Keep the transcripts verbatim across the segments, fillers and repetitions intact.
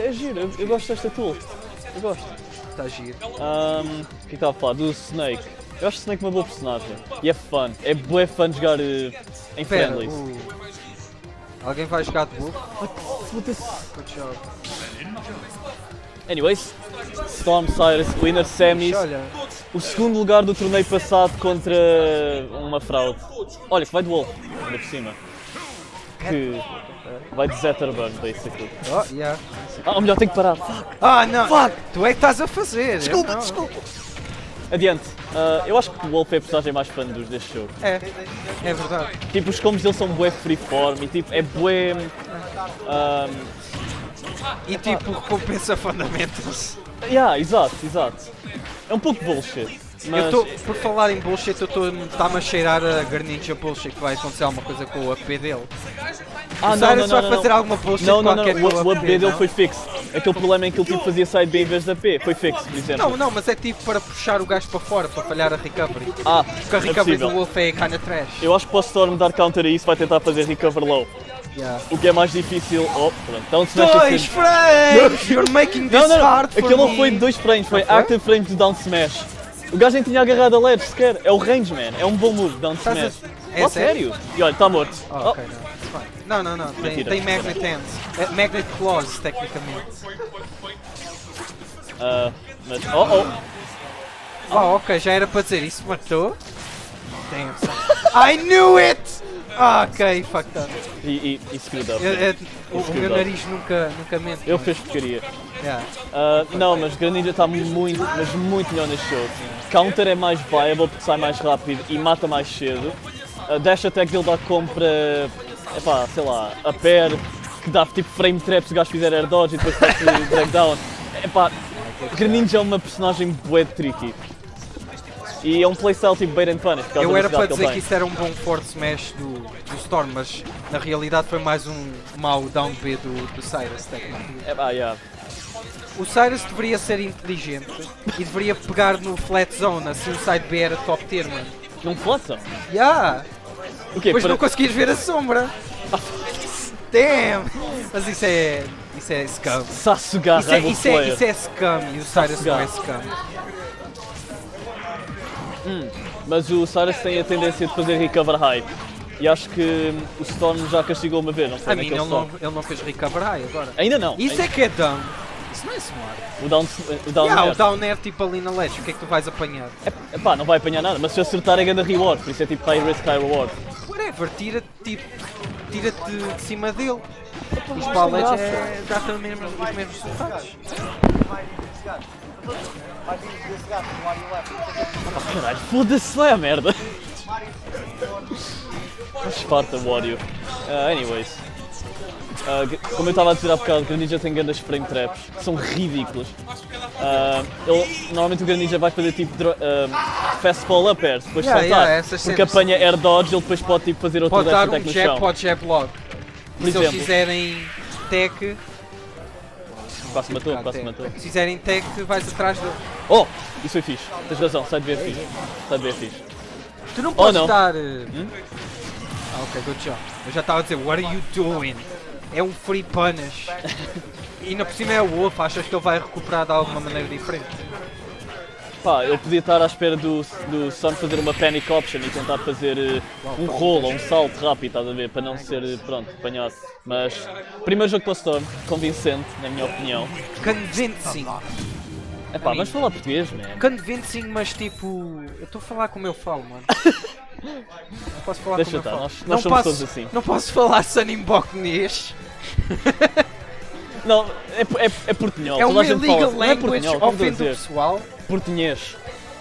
é giro, eu, eu gosto desta tool. Eu gosto. Está giro. Um, o que estava a falar? Do Snake. Eu acho o Snake uma boa personagem. E é fun. É bué fun jogar uh, em Pera, friendlies. uh, alguém vai jogar de Wolf? Good job. Anyways, Storm Cyrus, winner semis. Olha. O segundo lugar do torneio passado contra uma fraude. Olha, que vai de Wolf, ainda por cima. Que vai de Zetterburn, basically. Oh, yeah. Ah, ou melhor, tenho que parar. Fuck. Ah, não! Fuck. Tu é que estás a fazer! Desculpa, eu não. desculpa. Adiante. Uh, eu acho que o Wolf é a personagem mais fã dos deste jogo. É, é verdade. Tipo, os combos dele são bué freeform e tipo, é bué... Um, E tipo, recompensa fundamentos. yeah, exato, exato. É um pouco bullshit. Mas... Eu tô, por falar em bullshit, eu está-me a cheirar a Greninja bullshit que vai acontecer alguma coisa com o A P dele. Ah, o não, Cyrus não, não, vai não, fazer não. alguma bullshit não, não, não, qualquer não. com O, o A P dele não? foi fixo. Aquele problema em que ele tipo, fazia side B em vez da P. Foi fixo, por exemplo. Não, não, mas é tipo para puxar o gajo para fora, para falhar a recovery. Ah, Porque a é recovery possível. do Wolf é kinda trash. Eu acho que para o Storm dar counter a isso vai tentar fazer recover low. Yeah. O que é mais difícil... Oh, pronto. Então, smash Dois assim. frames! You're making this Não, não, não. hard for Aquilo não me. foi dois frames, foi Não foi? active frames do down smash. O gajo nem tinha agarrado a ledge sequer. É o range, man. É um bom move, down Estás a- smash. É Oh, sério? sério? E olha, está morto. Oh, Oh. ok, não. It's fine. Não, não, não. Tem, Mentira. tem Magnet Hands. É, Magnet Claws, tecnicamente. Ah, mas... Oh, oh. Oh, ok, já era para dizer. Isso matou? Damn, son. I knew it! Ah, ok, fucked up. E, e, e screwed up. Eu- eu- o, o Screwed meu up. nariz nunca, nunca mente. Ele fez porcaria. Yeah. Ah, não, mas Greninja está muito, mas muito melhor neste jogo. Counter é mais viable porque sai mais rápido e mata mais cedo. A dash attack dele dá compra, epá, sei lá, a pair, que dá tipo frame trap se o gajo fizer air dodge e depois faz drag down. Epá, Greninja é uma personagem bué tricky. E é um playstyle tipo bait and punish. por causa Eu da era para velocidade dizer ele que tem. isso era um bom forward smash do, do Storm, mas na realidade foi mais um mau down B do, do Cyrus, tecnicamente. Epá, yeah. O Cyrus deveria ser inteligente e deveria pegar no flat zone, assim o side B era top tier, mano. Não flat zone? Yeah! O quê? Depois Para- não conseguias ver a sombra! Damn! Mas isso é... isso é scum. Sasuga, Isso é, rival isso é, player. isso é scum e o Cyrus não é Sasuga. scum. Mas o Cyrus tem a tendência de fazer recover high. E acho que o Storm já castigou uma vez, não foi? A mim naquele ele não, Storm. ele não fez recover high agora. Ainda não. Isso é que é dumb. Isso não é smart. O down, o down Yeah, air. o down air tipo ali na ledge, o que é que tu vais apanhar? É, epá, não vai apanhar nada, mas se acertar é grande reward, por isso é tipo high risk, high reward. Whatever, tira-te tipo, tira-te de cima dele. Os mais pallets tem é, dá-te os mesmos, os mesmos resultados. Oh, caralho, foda-se lá a merda. Esparta Wario. Uh, anyways. Uh, g- como eu estava a dizer há bocado, o Greninja tem grandes frame traps, que são ridículos. Uh, ele, normalmente o Greninja vai fazer tipo dro- uh, fastball up air, depois Yeah, saltar, yeah, essas porque cenas. apanha air dodge, ele depois pode tipo, fazer outro Pode dash dar um attack no jab, chão. pode jab logo. Por E se eles exemplo. fizerem tech, Quase matou, quase matou. se fizerem tech, vais atrás dele. Oh, isso foi fixe, tens razão, side B é fixe. Side B é fixe. Tu não podes não. dar... uh, Ah, ok, good job. Eu já estava a dizer, what are you doing? É um free punish. E ainda por cima é o Wolf, achas que ele vai recuperar de alguma maneira diferente? Pá, ele podia estar à espera do, do Sun fazer uma panic option e tentar fazer uh, um rolo ou um salto rápido, estás a ver, para não ser, uh, pronto, apanhado. Mas, primeiro jogo para o Storm, convincente, na minha opinião. Convincing. Epá, vamos falar português, man. Convincing, mas tipo... Eu estou a falar como eu falo, mano. Não posso falar Deixa como estar, eu falo. nós- nós não somos posso, todos assim. Não posso falar Sanimboknês. Não, é, é, é portunhol, É toda uma a gente fala illegal assim. Não é language, portunhol, como estou a ofende o dizer. pessoal. Portunhês.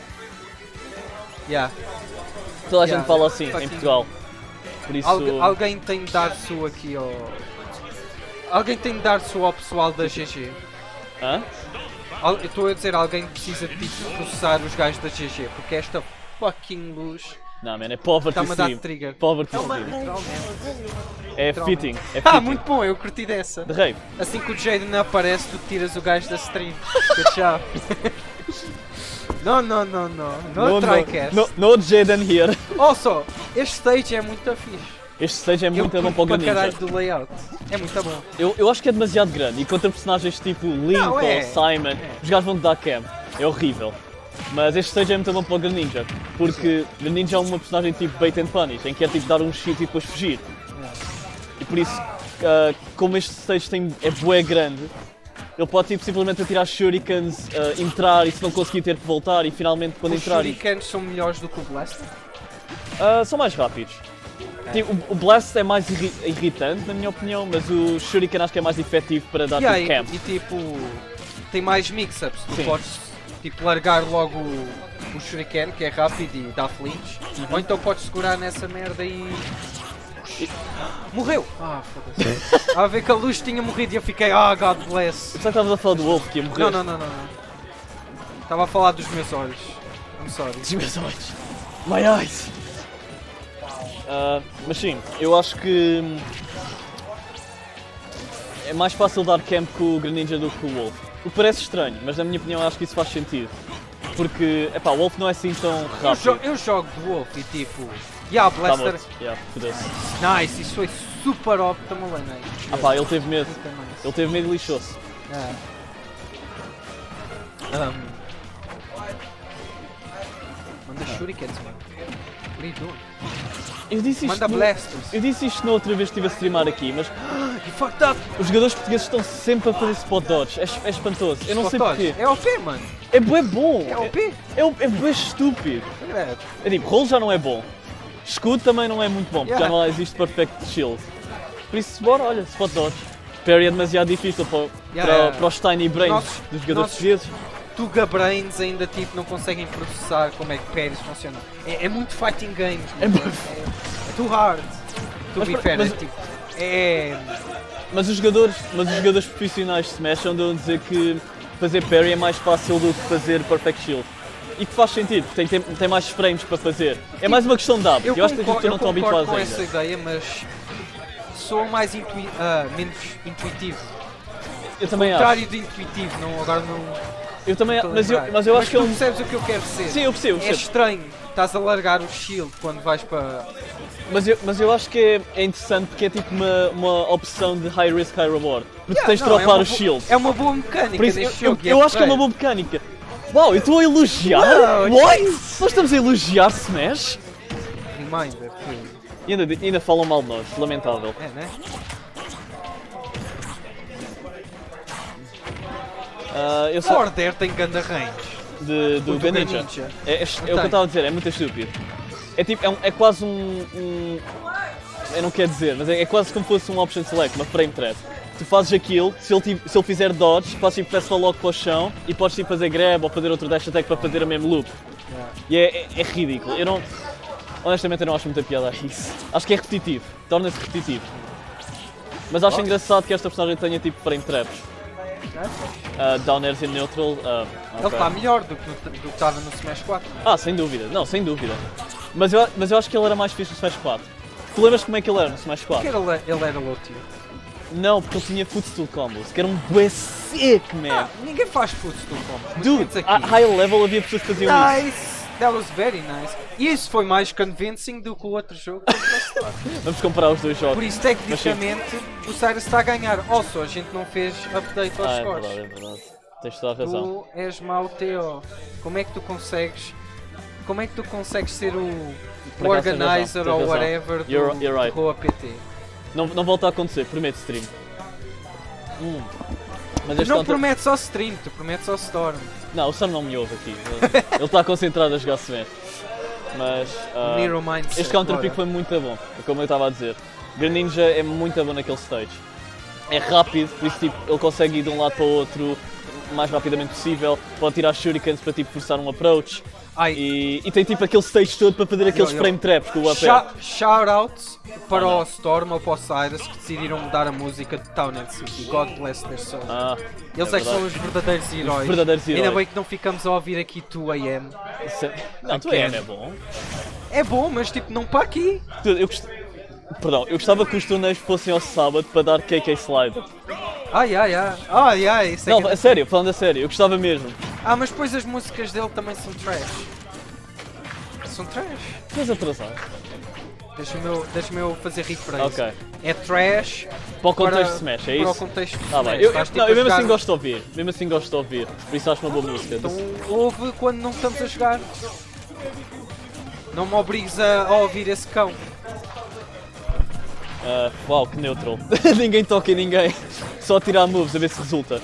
Yeah. Toda a Yeah, gente fala assim, em fucking- Portugal. Por isso... Algu- alguém tem de dar sua aqui ao... Alguém tem de dar sua ao pessoal da G G. Hã? Al- Eu estou a dizer, alguém precisa de tipo, processar os gajos da G G, porque esta fucking luz Não, man, é poverty está-me a dar stream. trigger. Poverty É stream. literalmente. É fitting, é Ah, fitting. muito bom, eu curti dessa. De rave. Assim que o Jaden aparece, tu tiras o gajo da stream. Que tchau. Não, não, não, não. Não trycast. no, no Jaden here. Also, este stage é muito fixe. Este stage é Eu muito bom curto para o para Greninja. caralho do layout. É muito bom. Eu, eu acho que é demasiado grande e contra personagens tipo Link Não, ou é. Simon, os gajos vão te dar cam. É horrível. Mas este stage é muito bom para o Greninja, porque Greninja é uma personagem tipo bait and punish, em que é tipo dar um shit e depois fugir. E por isso, uh, como este stage tem, é bué grande, ele pode tipo, simplesmente atirar shurikens, uh, entrar e se não conseguir ter que voltar e finalmente quando Os entrar... e- shurikens são melhores do que o Blaster? Uh, são mais rápidos. Tipo, o, o Blast é mais irri irritante, na minha opinião, mas o Shuriken acho que é mais efetivo para dar Yeah, tipo e, camp. e tipo, tem mais mix-ups. Tu Sim. podes tipo, largar logo o, o Shuriken, que é rápido e dá flinch. Uhum. Ou então podes segurar nessa merda e... Morreu! Ah, foda-se. Estava a ver que a luz tinha morrido e eu fiquei, ah, God bless. Eu pensava que estavas a falar do Wolf que ia morrer. Não, não, não, não. não. Estava a falar dos meus olhos. I'm sorry. Dos meus olhos. My eyes! Uh, mas sim, eu acho que hum, é mais fácil dar camp com o Greninja do que com o Wolf. O que parece estranho, mas na minha opinião acho que isso faz sentido. Porque, epá, o Wolf não é assim tão Eu, rápido. jo eu jogo de Wolf e tipo, yeah, Tá Blaster, morto. Yeah, fodeu-se. nice, isso foi super óptimo, Lenei. Ah pá, ele teve medo. Muito nice. Ele teve medo e lixou-se. Yeah. Um, manda shurikens, mano. What are you doing? Eu disse isto, Manda no... blasters. eu disse isto na outra vez que estive a streamar aqui, mas You fucked up. os jogadores portugueses estão sempre a fazer spot dodge. É, é espantoso. Eu não sei Spot porquê. dodge. É O P, mano. É bué bom. É O P. É, é, é bué estúpido. É. É tipo, roll já não é bom. Escudo também não é muito bom, porque Yeah. já não existe perfect shield. Por isso, bora, olha, spot dodge. Parry é demasiado difícil para, Yeah, para, yeah. para os tiny brains Nossos- dos jogadores nossos- portugueses. Tuga Brains ainda tipo não conseguem processar como é que parries funcionam. É, é muito fighting games. É mano. bué- é, é too hard. To Mas be pra- fair, mas- é tipo. É. Mas os jogadores, mas os jogadores profissionais de Smash andam a dizer que fazer parry é mais fácil do que fazer perfect shield. E que faz sentido, porque tem, tem, tem mais frames para fazer. É mais uma questão de hábito. Eu, Eu, acho que as concordo, pessoas não eu estão concordo habituadas com ainda. essa ideia, mas sou mais intui ah, menos intuitivo. Eu também acho. Contrário de intuitivo, não, agora não. Eu também, estou a mas eu, lembrar. mas eu acho que tu ele... percebes o que eu quero dizer. Sim, eu percebo, eu É percebo. estranho, estás a largar o shield quando vais para. Mas eu, mas eu acho que é, é interessante porque é tipo uma, uma opção de high risk, high reward. Porque Yeah, tens de não, dropar é uma o bo- shield. É uma boa mecânica Por isso, eu, neste eu, jogo. e eu acho que é uma porreiro. boa mecânica. Uau, eu estou a elogiar? Não, What? Nós estamos a elogiar Smash? Reminder que. E ainda, ainda falam mal de nós, lamentável. É, né? Ah, eu O só Order tem ganda range. de, do O do Greninja. Greninja. É, é, é o que eu estava a dizer, é muito estúpido. É tipo, é, um- é quase um, um. Eu não quero dizer, mas é, é quase como se fosse um option select, uma frame trap. Tu fazes aquilo, se ele, tiv- se ele fizer dodge, fazes tipo press logo para o chão e podes tipo fazer grab ou fazer outro dash attack para fazer a mesmo loop. Yeah. E é, é, é ridículo. Eu não. Honestamente, eu não acho muita piada a isso. Acho que é repetitivo, torna-se repetitivo. Mas acho engraçado que esta personagem tenha tipo frame traps. Uh, down airs in neutral. Uh, Ele ok. está melhor do que no- do que estava no Smash quatro. Ah, sem dúvida, não, sem dúvida. Mas eu, mas eu acho que ele era mais fixe no Smash quatro. Tu lembras como é que ele era no Smash Porque quatro? ele, ele era low tier. Não, porque ele tinha footstool combos, que era um bué sick, man. Ah, ninguém faz footstool combos. muito Dude, menos aqui. a high level havia pessoas que faziam isso. Nice! That was very nice. E isso foi mais convincing do que o outro jogo. Vamos comparar os dois Por jogos. isso, tecnicamente, o Cyrus está a ganhar. Also, a gente não fez update aos Ah, é scores. verdade, é verdade. Tens toda a razão. Tu és mau T O. Como é que tu consegues. Como é que tu consegues ser o, o Por acaso tens organizer razão, ou tens razão. whatever do, You're- you're right. do Roa P T? Não, não volta a acontecer, prometo stream. Hum. Mas Tu este não counter... prometes ao stream, tu prometes ao Storm. Não, o Sam não me ouve aqui. Ele está concentrado a jogar Smash. Mas ah, Nero Mindset. este counter bora. pick foi muito bom, como eu estava a dizer. Greninja é muito bom naquele stage. É rápido, por isso tipo, ele consegue ir de um lado para o outro o mais rapidamente possível. Pode tirar shurikens para tipo, forçar um approach. Ai, E, e tem tipo aquele stage todo para fazer aqueles Yo, yo. frame traps com o AP. Shou- shout out para Ah, não. o Storm ou para o Cyrus que decidiram mudar a música de Town and City. God bless their soul. Ah, Eles é, que são os verdadeiros heróis. verdadeiros Ainda heróis. bem que não ficamos a ouvir aqui dois A M. isso é... Não, tu Again. é, é bom. É bom, mas tipo, não para aqui. Dude, Eu gost... Perdão, eu gostava que os torneios fossem ao sábado para dar K K Slide. Ai, ai, ai. Ai, ai. Isso é Não, que- a sério, falando a sério, eu gostava mesmo. Ah, mas depois as músicas dele também são trash. São trash. Mas atrasado. Deixa-me eu, deixa eu fazer rephrase. Ok. É trash Para o contexto para, de Smash, é para isso? o contexto de Ah, Smash. bem. Eu, eu, Estás, tipo, não, a eu mesmo jogar- assim gosto de ouvir. Mesmo assim gosto de ouvir. Por isso acho uma boa música. Então ouve quando não estamos a jogar. Não me obrigues a, a ouvir esse cão. Ah, uau, que neutral. Ninguém toca em ninguém. Só tirar moves a ver se resulta.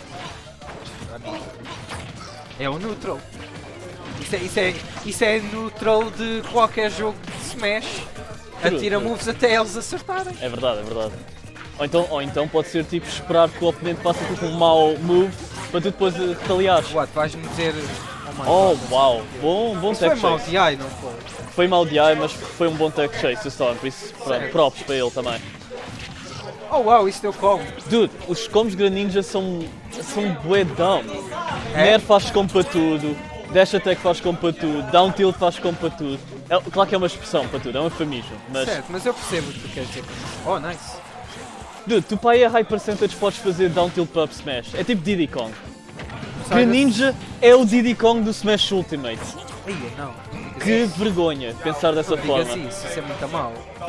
É o neutral. Isso é, isso é, isso é neutral de qualquer jogo de Smash. Atira True. moves até eles acertarem. É verdade, é verdade. Ou então, ou então pode ser tipo esperar que o oponente faça tipo um mau move para tu depois eh, retaliares. What? Vais-me dizer. Oh, my Oh, God. uau, bom, bom Isso foi tech mau chase. de ai, não foi? Foi mal de ai, mas foi um bom tech chase, o Storm, por isso pronto, Certo. props para ele também. Oh wow, isso deu como? Dude, os combos Greninja são, são bué dumb. É? Nair faz combo para tudo, Dash Attack faz combo para tudo, Down Tilt faz combo para tudo. É, claro que é uma expressão para tudo, é uma família, mas... Certo, mas eu percebo o que tu queres dizer. Oh, nice. Dude, tu para aí a high percentage podes fazer Down Tilt para up Smash, é tipo Diddy Kong. Sai Greninja é o Diddy Kong do Smash Ultimate. da- Ia, não. Que vergonha pensar dessa Não digas forma. isso, isso é muito mau.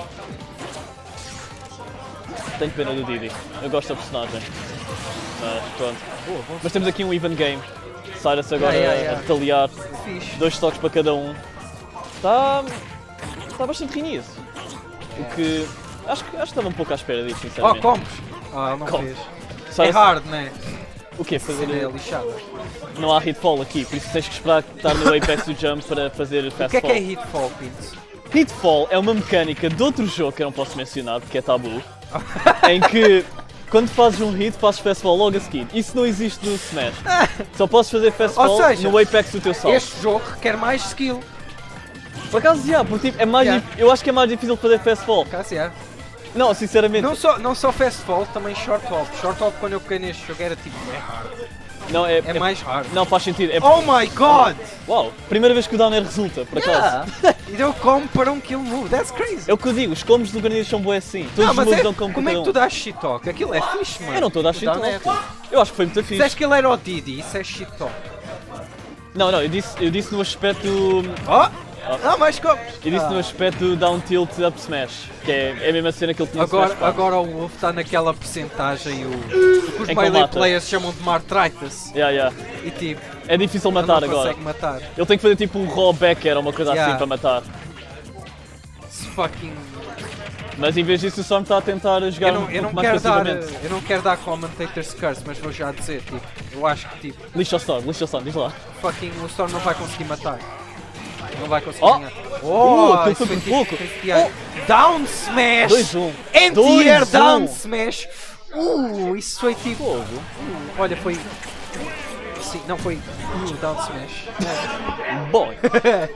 Tenho pena do Diddy, eu gosto da personagem. Mas pronto. Boa, bom. Mas temos aqui um even game. Cyrus agora Yeah, yeah, a yeah. retaliar, Fixe. dois toques para cada um. Está. Está bastante renhido. O que. Acho que, acho que estava um pouco à espera disso, Oh, sinceramente. combos. Ah, ele não Com- fez. É Cyrus- hard, né? O quê? Cena é Fazer. lixada. Não há hitfall aqui, por isso tens que esperar estar no apex do jump para fazer O fast que é que fall. é hitfall, Pinto? Hitfall é uma mecânica de outro jogo que eu não posso mencionar porque é tabu, em que quando fazes um hit fazes fast fall logo a seguir. Isso não existe no Smash. Só podes fazer fast Ou fall seja, no apex do teu salto. Este jogo requer mais skill. Por acaso, já, porque tipo, é mais Yeah. dif- eu acho que é mais difícil fazer fast fall. Caso é. Não, sinceramente, Não só, não só fast fall, também short hop. Short hop quando eu peguei neste jogo era tipo, é hard. não, é, É mais hard. Não faz sentido. É, Oh my god! Uau, primeira vez que o downer resulta, por acaso. E deu como para um kill move, that's crazy. É o que eu digo, os combos do Greninja são bué assim. Todos Não, os mas moves é, dão como como é cada que tu um. dás shit talk? Aquilo é fixe, mano. Eu não estou a dar O shit down talk. é- Eu acho que foi muito fixe. Disseste que ele era o Didi, isso é shit talk. Não, não, eu disse, eu disse no aspecto. Oh! Ah, mais combos! Eu disse Ah. no aspecto down tilt up smash, que é, é a mesma cena que ele tinha no Agora, Smash quatro. agora o Wolf está naquela porcentagem o, o que os Em melee combate. players chamam de Martritis. Yeah, yeah. E tipo, É difícil ele matar não agora. consegue matar. Ele tem que fazer tipo um raw backer ou uma coisa Yeah. assim para matar. It's fucking... Mas em vez disso o Storm está a tentar jogar Eu não, um eu, não pouco mais quero dar, passivamente. eu não quero dar commentator's curse, mas vou já dizer, tipo, eu acho que tipo, Lixa o Storm, lixa o Storm, diz lá. fucking o Storm não vai conseguir matar. Não vai conseguir Oh! ganhar. Uh, aquilo isso foi por tipo pouco. cristiano. Down smash! dois um. Anti-air dois down um. smash! Uh, isso foi tipo... Fogo. Uh, olha, foi... Sim, não foi... Uh, down smash. Boy.